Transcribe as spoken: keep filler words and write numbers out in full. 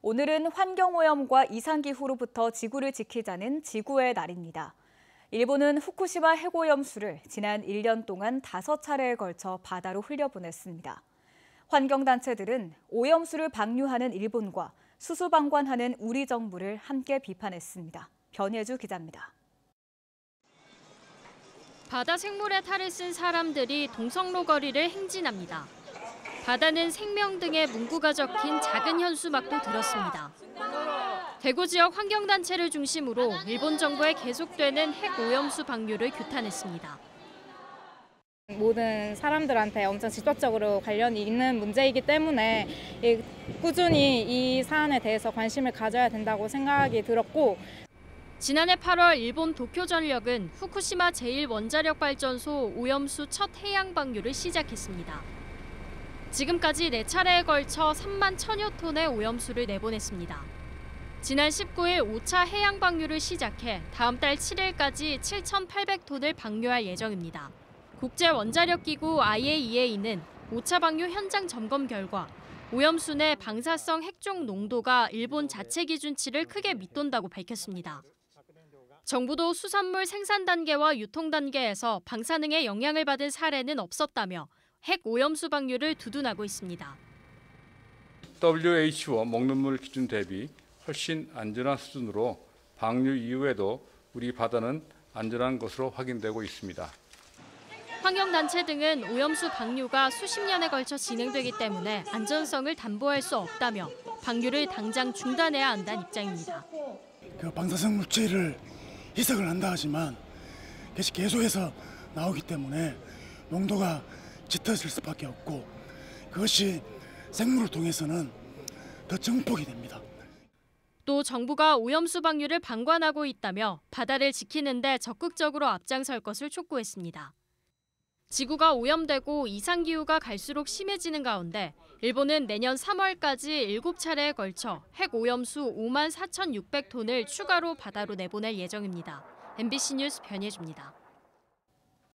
오늘은 환경오염과 이상기후로부터 지구를 지키자는 지구의 날입니다. 일본은 후쿠시마 핵오염수를 지난 일 년 동안 다섯 차례에 걸쳐 바다로 흘려보냈습니다. 환경단체들은 오염수를 방류하는 일본과 수수방관하는 우리 정부를 함께 비판했습니다. 변예주 기자입니다. 바다 생물의 탈을 쓴 사람들이 동성로 거리를 행진합니다. 바다는 생명 등의 문구가 적힌 작은 현수막도 들었습니다. 대구 지역 환경단체를 중심으로 일본 정부의 계속되는 핵 오염수 방류를 규탄했습니다. 모든 사람들한테 엄청 직접적으로 관련이 있는 문제이기 때문에 꾸준히 이 사안에 대해서 관심을 가져야 된다고 생각이 들었고, 지난해 팔월 일본 도쿄전력은 후쿠시마 제일 원자력 발전소 오염수 첫 해양 방류를 시작했습니다. 지금까지 네 차례에 걸쳐 삼만 천여 톤의 오염수를 내보냈습니다. 지난 십구 일 오 차 해양 방류를 시작해 다음 달 칠 일까지 칠천팔백 톤을 방류할 예정입니다. 국제원자력기구 아이에이이에이는 오 차 방류 현장 점검 결과 오염수 내 방사성 핵종 농도가 일본 자체 기준치를 크게 밑돈다고 밝혔습니다. 정부도 수산물 생산 단계와 유통 단계에서 방사능의 영향을 받은 사례는 없었다며 핵 오염수 방류를 두둔하고 있습니다. 더블유에이치오 먹는 물 기준 대비 훨씬 안전한 수준으로 방류 이후에도 우리 바다는 안전한 것으로 확인되고 있습니다. 환경단체 등은 오염수 방류가 수십 년에 걸쳐 진행되기 때문에 안전성을 담보할 수 없다며 방류를 당장 중단해야 한다는 입장입니다. 그 방사성 물질을 희석을 한다 하지만 계속해서 나오기 때문에 농도가 짙어질 수밖에 없고, 그것이 생물을 통해서는 더 증폭이 됩니다. 또 정부가 오염수 방류를 방관하고 있다며 바다를 지키는 데 적극적으로 앞장설 것을 촉구했습니다. 지구가 오염되고 이상기후가 갈수록 심해지는 가운데 일본은 내년 삼월까지 일곱 차례에 걸쳐 핵 오염수 오만 사천육백 톤을 추가로 바다로 내보낼 예정입니다. 엠비씨 뉴스 변예주입니다.